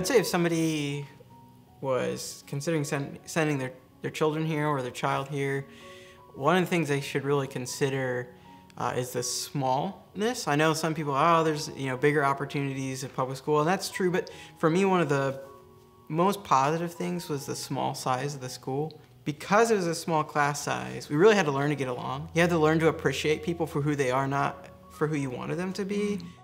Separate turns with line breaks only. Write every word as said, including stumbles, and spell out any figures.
I'd say if somebody was considering send, sending their, their children here or their child here, one of the things they should really consider uh, is the smallness. I know some people, oh, there's you know bigger opportunities at public school, and that's true, but for me, one of the most positive things was the small size of the school. Because it was a small class size, we really had to learn to get along. You had to learn to appreciate people for who they are, not for who you wanted them to be.